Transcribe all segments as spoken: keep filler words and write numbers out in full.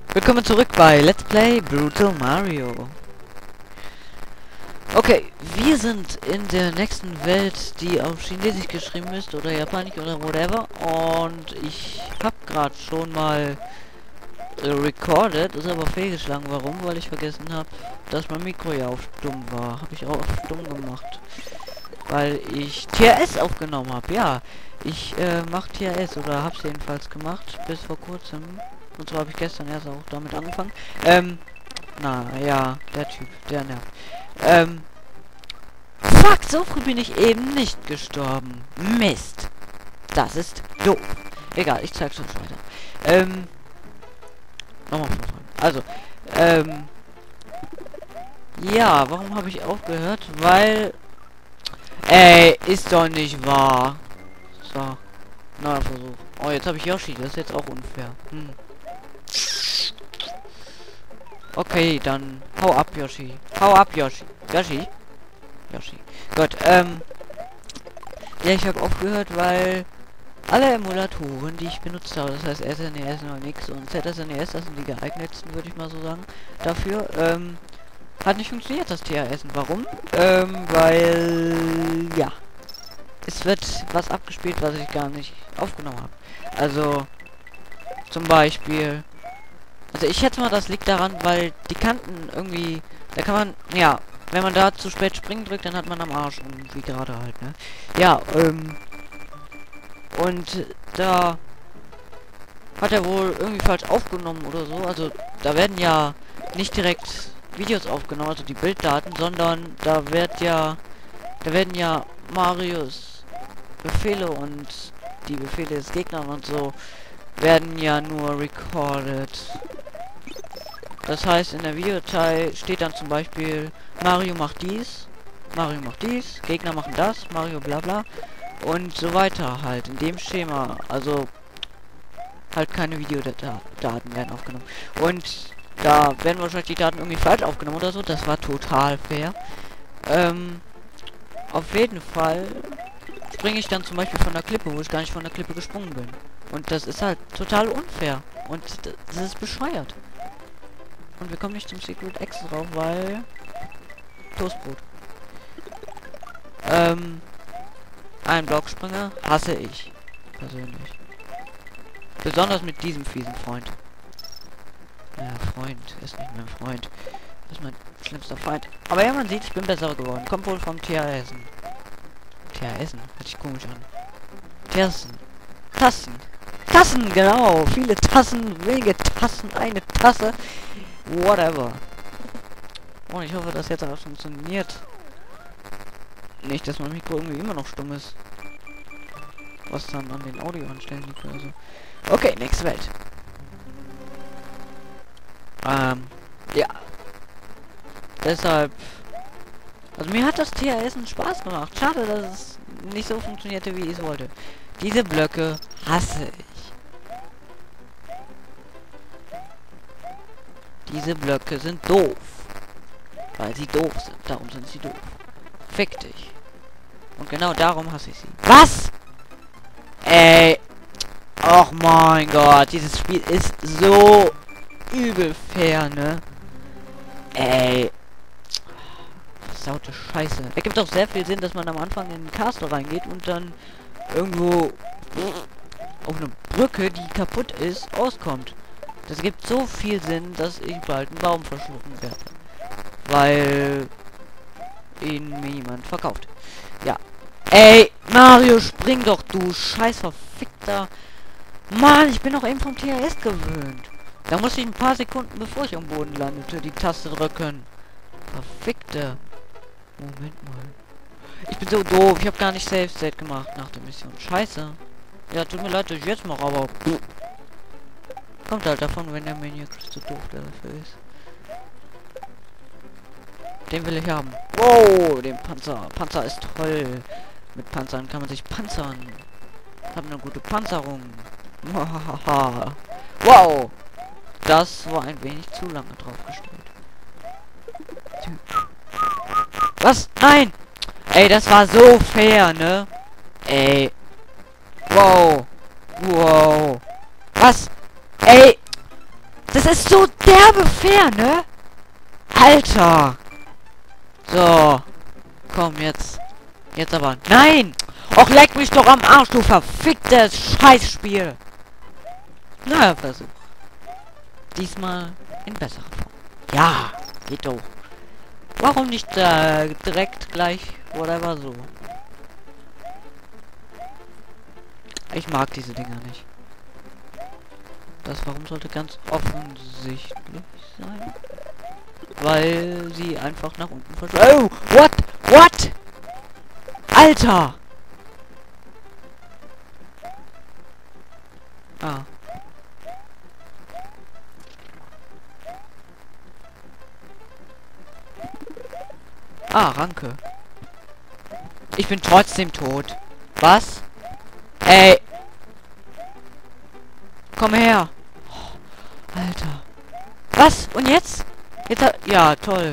Willkommen zurück bei Let's Play Brutal Mario. Okay, wir sind in der nächsten Welt, die auf Chinesisch geschrieben ist oder Japanisch oder whatever. Und ich habe gerade schon mal äh, recorded, ist aber fehlgeschlagen. Warum? Weil ich vergessen habe, dass mein Mikro ja auf stumm war. Habe ich auch auf stumm gemacht. Weil ich T R S aufgenommen habe. Ja, ich äh, mache T R S oder habe es jedenfalls gemacht bis vor kurzem. Und zwar habe ich gestern erst auch damit angefangen. Ähm, na ja, der Typ, der nervt. Ähm, fuck, so früh bin ich eben nicht gestorben. Mist. Das ist doof. Egal, ich zeig's euch weiter. Ähm, nochmal von vorne. Also, ähm, ja, warum habe ich aufgehört? Weil, ey, ist doch nicht wahr. So, neuer Versuch. Oh, jetzt habe ich Yoshi, das ist jetzt auch unfair. Hm. Okay, dann hau ab, Yoshi. Hau ab, Yoshi. Yoshi? Yoshi. Gut, ähm. Ja, ich habe aufgehört, weil alle Emulatoren, die ich benutzt habe, das heißt S N E S und X und Z S N E S, das sind die geeignetsten, würde ich mal so sagen, dafür, ähm, hat nicht funktioniert, das T R S. Warum? Ähm, weil, ja. Es wird was abgespielt, was ich gar nicht aufgenommen habe. Also, zum Beispiel... Also ich schätze mal, das liegt daran, weil die Kanten irgendwie... Da kann man... Ja, wenn man da zu spät springen drückt, dann hat man am Arsch. Und wie gerade halt, ne? Ja, ähm... Und da... Hat er wohl irgendwie falsch aufgenommen oder so. Also, da werden ja nicht direkt Videos aufgenommen, also die Bilddaten, sondern da wird ja... Da werden ja Marios Befehle und die Befehle des Gegners und so werden ja nur recorded. Das heißt, in der Videodatei steht dann zum Beispiel Mario macht dies, Mario macht dies, Gegner machen das, Mario bla bla und so weiter halt in dem Schema. Also halt keine Videodaten werden aufgenommen. Und da werden wahrscheinlich die Daten irgendwie falsch aufgenommen oder so. Das war total fair. Ähm, auf jeden Fall springe ich dann zum Beispiel von der Klippe, wo ich gar nicht von der Klippe gesprungen bin. Und das ist halt total unfair. Und das ist bescheuert. Und wir kommen nicht zum Secret Exit drauf, weil... Toastbrot. Ähm... Ein Blockspringer hasse ich. Persönlich. Besonders mit diesem fiesen Freund. Ja, Freund ist nicht mein Freund. Das ist mein schlimmster Feind. Aber ja, man sieht, ich bin besser geworden. Kommt wohl vom T R S. T R S? Hört sich komisch an. Tassen. Tassen. Tassen, genau. Viele Tassen, wenige Tassen, eine Tasse. Whatever. Oh, ich hoffe, dass jetzt auch funktioniert. Nicht, dass mein Mikro irgendwie immer noch stumm ist. Was dann an den Audioanstellen liegt oder so. Okay, nächste Welt. Ähm, ja. Deshalb... Also mir hat das T R S einen Spaß gemacht. Schade, dass es nicht so funktionierte, wie ich es wollte. Diese Blöcke hasse ich. Diese Blöcke sind doof. Weil sie doof sind. Darum sind sie doof. Fick dich. Und genau darum hasse ich sie. Was? Ey. Och mein Gott. Dieses Spiel ist so übel fair, ne? Ey. Versaute Scheiße. Ergibt doch sehr viel Sinn, dass man am Anfang in den Castle reingeht und dann irgendwo auf eine Brücke, die kaputt ist, auskommt. Das gibt so viel Sinn, dass ich bald einen Baum verschlucken werde. Weil ihn mir jemand verkauft. Ja. Ey, Mario, spring doch, du scheiß verfickter... Mann, ich bin doch eben vom T R S gewöhnt. Da musste ich ein paar Sekunden, bevor ich am Boden landete, die Taste drücken. Verfickte... Moment mal. Ich bin so doof, ich habe gar nicht Save State gemacht nach der Mission. Scheiße. Ja, tut mir leid, dass ich jetzt mache, aber... Kommt halt davon, wenn der Maniac zu doof dafür ist. Den will ich haben. Wow, den Panzer. Panzer ist toll. Mit Panzern kann man sich panzern. Haben eine gute Panzerung. Wow. Das war ein wenig zu lange draufgestellt. Was? Nein! Ey, das war so fair, ne? Ey. Wow. Wow. Was? Ey. Das ist so derbe fair, ne? Alter! So. Komm, jetzt. Jetzt aber. Nein! Och, leck mich doch am Arsch, du verficktes Scheißspiel! Na, Versuch. Diesmal in besserer Form. Ja, geht doch. Warum nicht äh, direkt gleich, whatever, so. Ich mag diese Dinger nicht. Das warum sollte ganz offensichtlich sein. Weil sie einfach nach unten verschwinden. Oh, what? What? Alter! Ah. Ah, Ranke. Ich bin trotzdem tot. Was? Ey. Komm her. Oh, Alter. Was? Und jetzt? Jetzt hat... Ja, toll.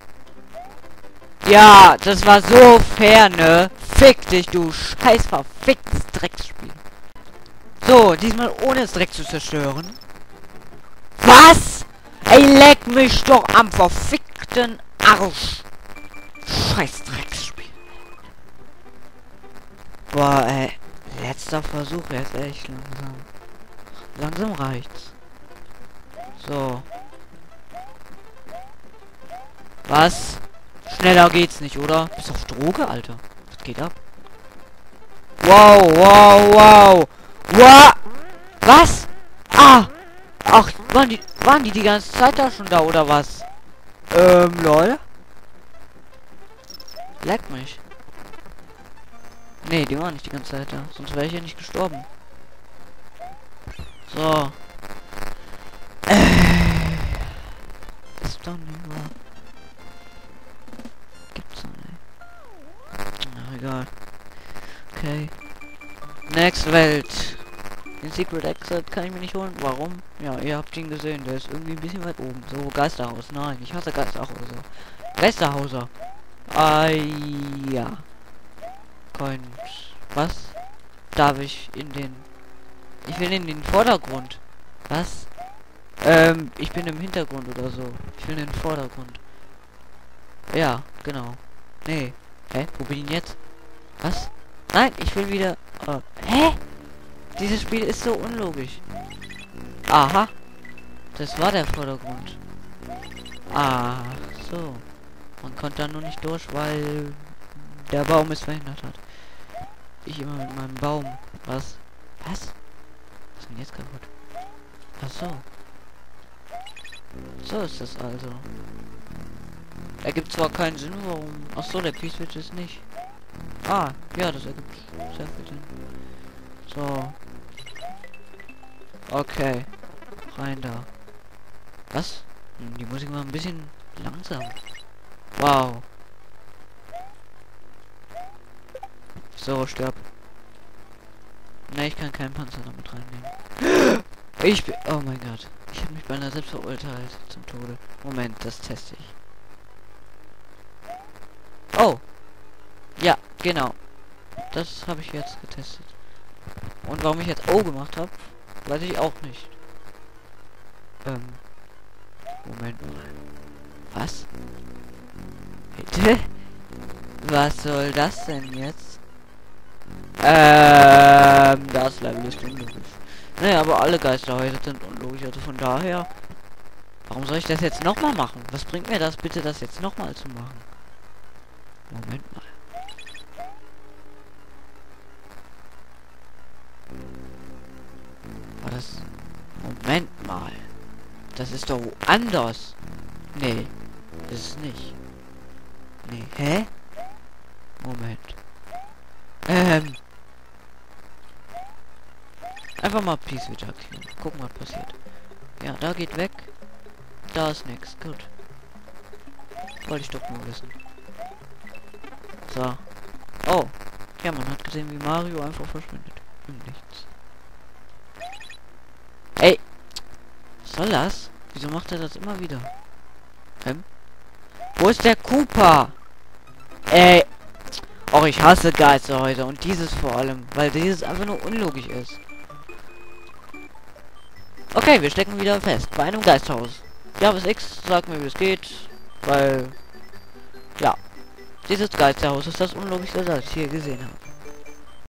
Ja, das war so fair, ne? Fick dich, du scheiß verficktes Drecksspiel. So, diesmal ohne es direkt zu zerstören. Was? Ey, leck mich doch am verfickten Arsch. Scheiß Drecksspiel. Boah, ey. Letzter Versuch jetzt echt langsam. Langsam reicht's. So. Was? Schneller geht's nicht, oder? Bist auf Droge, Alter. Was geht ab? Wow, wow, wow. Wow. Was? Ah. Ach, waren die, waren die die ganze Zeit da schon da, oder was? Ähm, lol. Leck mich. Nee, die waren nicht die ganze Zeit da. Sonst wäre ich ja nicht gestorben. So. Äh. Ist doch nicht wahr. Gibt's doch nicht. Ach, egal. Okay. Next Welt. Den Secret Exit kann ich mir nicht holen. Warum? Ja, ihr habt ihn gesehen. Der ist irgendwie ein bisschen weit oben. So, Geisterhaus. Nein, ich hasse Geisterhauser. Geisterhauser. Ah, ja. Coins. Was? Darf ich in den... Ich will in den Vordergrund. Was? Ähm, ich bin im Hintergrund oder so. Ich will in den Vordergrund. Ja, genau. Nee. Hä? Wo bin ich jetzt? Was? Nein, ich will wieder... Oh. Hä? Dieses Spiel ist so unlogisch. Aha. Das war der Vordergrund. Ach so. Man konnte da nur nicht durch, weil der Baum es verhindert hat. Ich immer mit meinem Baum. Was? Was? Was ist denn jetzt kaputt? Ach so. So ist das also. Ergibt zwar keinen Sinn, warum... Ach so, der P-Switch ist nicht. Ah, ja, das ergibt sehr viel Sinn. So. Okay. Rein da. Was? Hm, die Musik war ein bisschen langsam. Wow. So, stirb. Ne, ich kann keinen Panzer damit reinnehmen. Ich bin... Oh mein Gott. Ich habe mich beinahe selbst verurteilt zum Tode. Moment, das teste ich. Oh. Ja, genau. Das habe ich jetzt getestet. Und warum ich jetzt O gemacht habe, weiß ich auch nicht. Ähm. Moment mal. Was? Bitte? Was soll das denn jetzt? Ähm, das Level ist unlogisch. Naja, aber alle Geisterhäuser sind unlogisch, also von daher... Warum soll ich das jetzt nochmal machen? Was bringt mir das bitte, das jetzt nochmal zu machen? Moment mal. War das... Moment mal. Das ist doch woanders. Nee, das ist nicht. Nee, hä? Moment. Ähm. Einfach mal P-Switch aktivieren. Gucken, was passiert. Ja, da geht weg. Da ist nichts. Gut. Wollte ich doch nur wissen. So. Oh. Ja, man hat gesehen, wie Mario einfach verschwindet. Im Nichts. Ey. Was soll das? Wieso macht er das immer wieder? Ähm? Wo ist der Koopa? Ey. Och, ich hasse Geisterhäuser. Und dieses vor allem. Weil dieses einfach nur unlogisch ist. Okay, wir stecken wieder fest bei einem Geisterhaus. Jarvis X, sag mir, wie es geht, weil ja, dieses Geisterhaus ist das Unlogischste, das ich hier gesehen habe.